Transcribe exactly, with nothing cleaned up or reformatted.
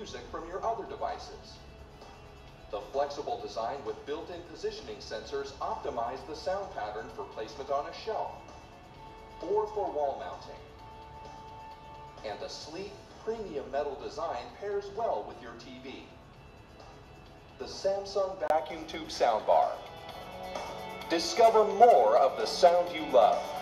music from your other devices. The flexible design with built-in positioning sensors optimize the sound pattern for placement on a shelf or for wall mounting. And the sleek, premium metal design pairs well with your T V. The Samsung Vacuum Tube Soundbar. Discover more of the sound you love.